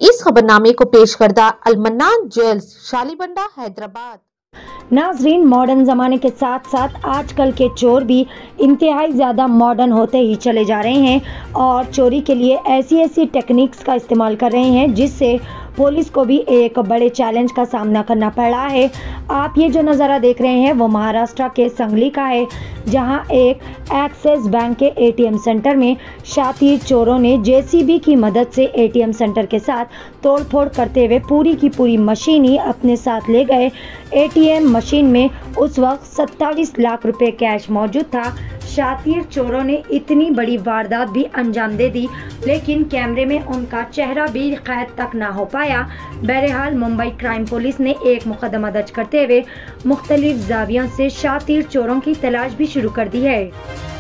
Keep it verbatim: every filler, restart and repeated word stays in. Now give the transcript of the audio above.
इस खबरनामे को पेश करदा अलमन्नान ज्वेल्स शालीबंडा हैदराबाद। नाजरीन, मॉडर्न ज़माने के साथ साथ आजकल के चोर भी इंतहाई ज़्यादा मॉडर्न होते ही चले जा रहे हैं और चोरी के लिए ऐसी ऐसी टेक्निक्स का इस्तेमाल कर रहे हैं जिससे पुलिस को भी एक बड़े चैलेंज का सामना करना पड़ रहा है। आप ये जो नज़ारा देख रहे हैं वो महाराष्ट्र के संगली का है, जहां एक एक्सिस बैंक के एटीएम सेंटर में शातिर चोरों ने जेसीबी की मदद से एटीएम सेंटर के साथ तोड़फोड़ करते हुए पूरी की पूरी मशीन ही अपने साथ ले गए। एटीएम मशीन में उस वक्त सत्ताईस लाख रुपए कैश मौजूद था। शातिर चोरों ने इतनी बड़ी वारदात भी अंजाम दे दी, लेकिन कैमरे में उनका चेहरा भी कैद तक ना हो पाया। बहरहाल मुंबई क्राइम पुलिस ने एक मुकदमा दर्ज करते हुए मुख्तलिफ जावियों से शातिर चोरों की तलाश भी शुरू कर दी है।